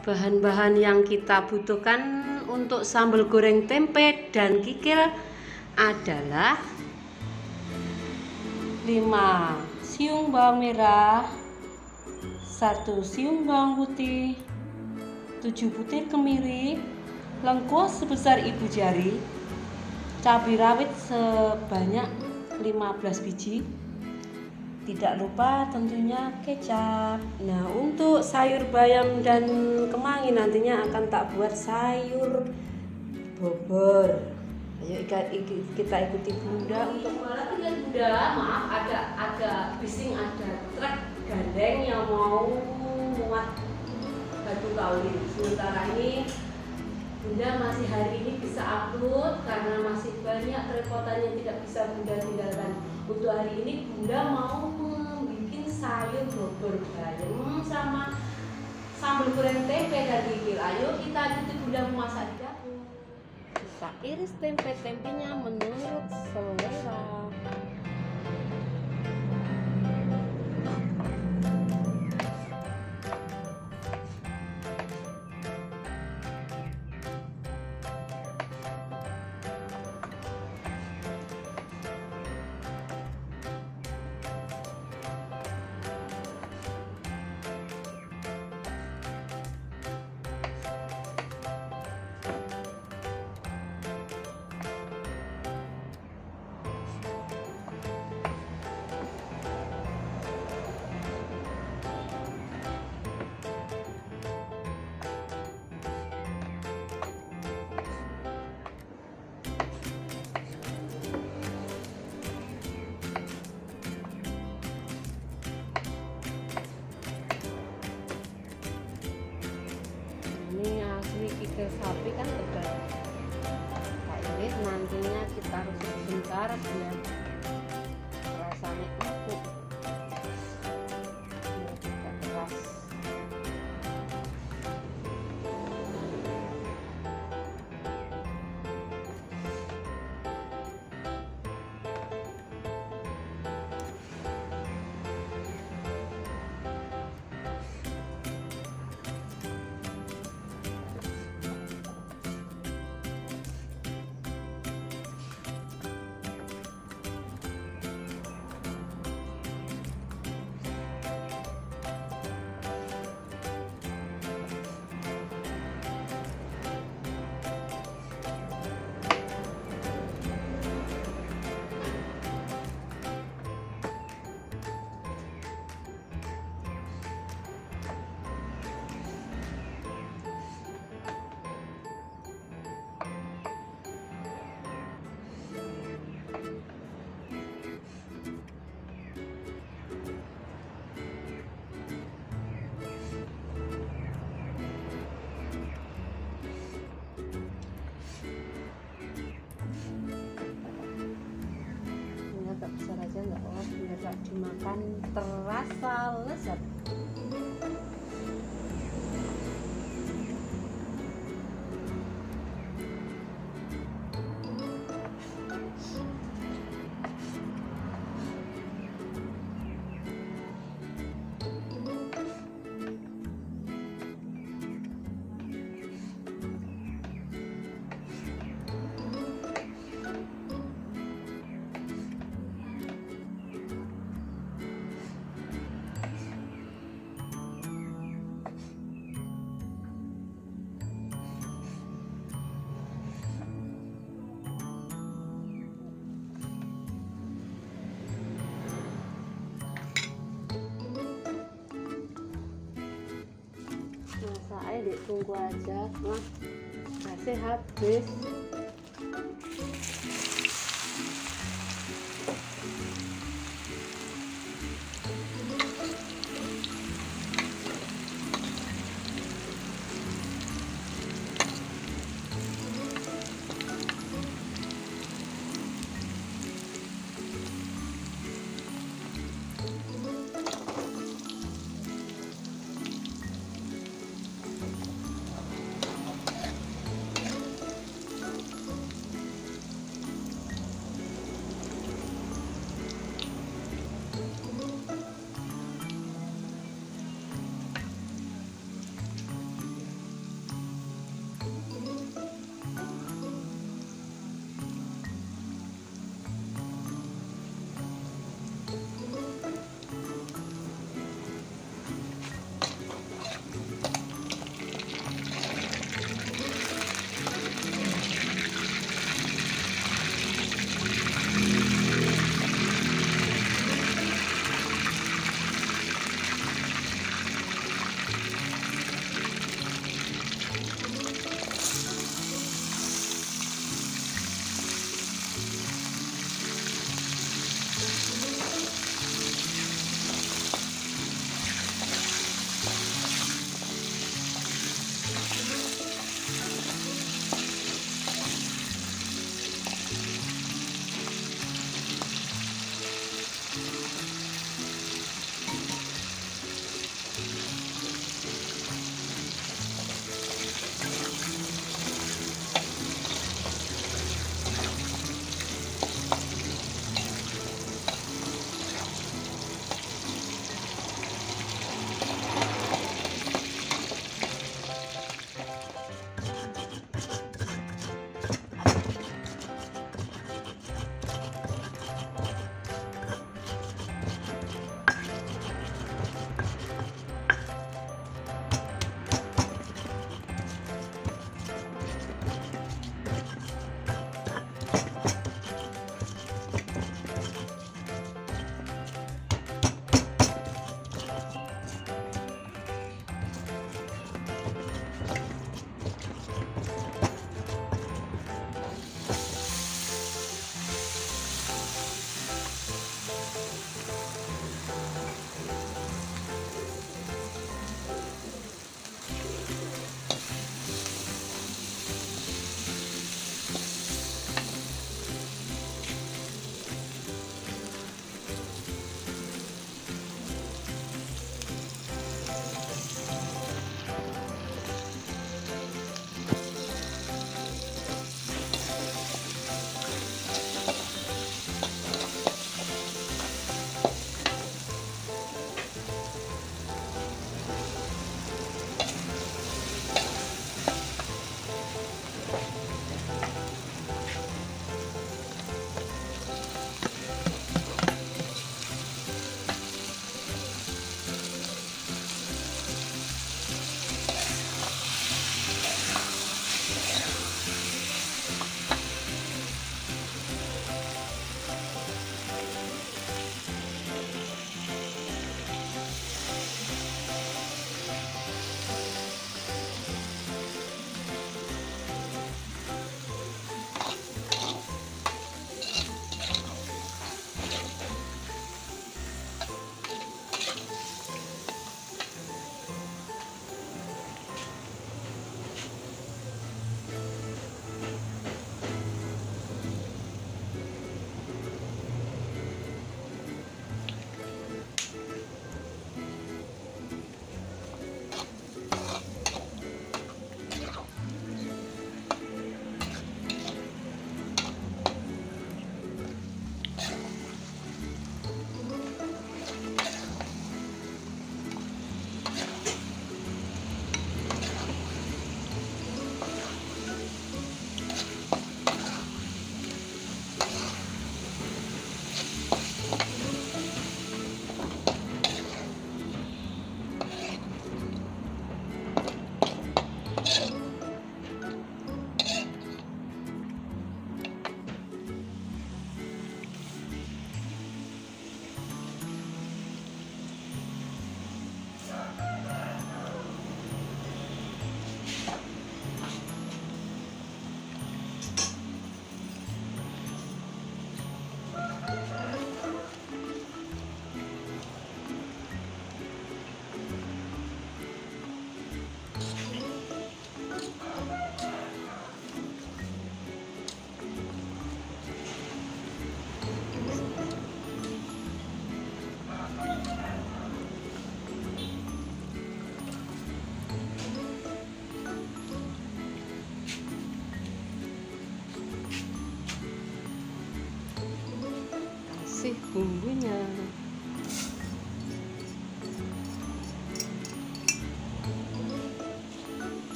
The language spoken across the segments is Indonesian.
Bahan-bahan yang kita butuhkan untuk sambal goreng tempe dan kikil adalah 5 siung bawang merah, 1 siung bawang putih, 7 butir kemiri, lengkuas sebesar ibu jari, cabai rawit sebanyak 15 biji. Tidak lupa tentunya kecap. Nah, untuk sayur bayam dan kemangi nantinya akan tak buat sayur bobor. Ayo kita ikuti Bunda untuk lihat Bunda. Maaf, ada bising, ada truk gandeng yang mau muat batu kaulin. Sementara ini Bunda masih hari ini bisa upload karena masih banyak kerepotan yang tidak bisa Bunda tinggalkan. Untuk hari ini Bunda mau membuat sayur bobor bayam sama sambal goreng tempe dan kikil. Ayo kita ikuti Bunda memasak di dapur. Kita iris tempe-tempenya menurut selera. Kikil sapi kan tebal. Ini nantinya kita harus sebentar biar rasanya empuk, biar tidak keras. Agak besar aja nggak apa-apa, biar gak dimakan terasa lezat. Masak aja, tunggu aja, wah gasnya habis.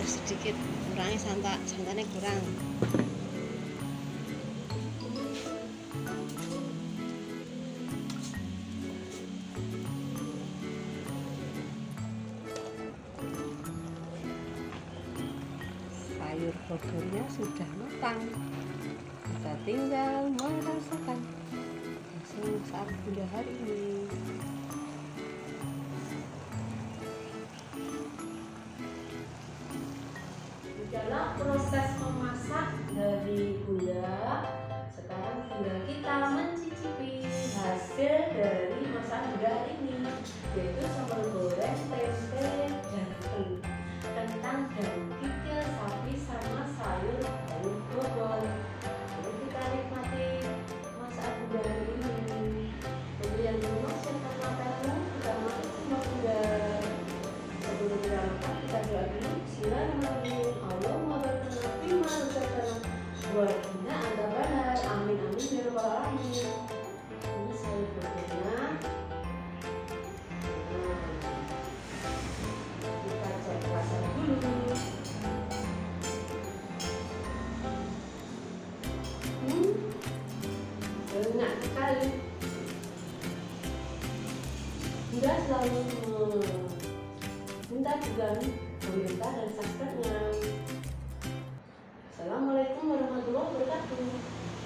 sedikit kurangi santannya kurang. Sayur bobornya sudah matang, kita tinggal merasakan hasil saat Bunda hari ini. Dalam proses memasak dari Bunda, sekarang tinggal kita mencicipi hasil dari masakan Bunda hari ini, yaitu sambal goreng tempe dan kentang dan kikil sapi sama sayur daun bobor. Jadi kita nikmati masakan Bunda hari ini. Untuk yang belum siapkan makanan, kita makan sama Bunda. Sebelum kita makan, kita doa dulu. Bismillahirrahmanirrahim. Allahumma barik lana fima razaqtana wa qina adzabannar. Amin amin ya rabbal alamin. Ini sayur bobornya. Kita cek rasanya dulu. Enak sekali. Bunda selalu minta juga komentar dan subscribe-nya. Assalamualaikum warahmatullahi wabarakatuh.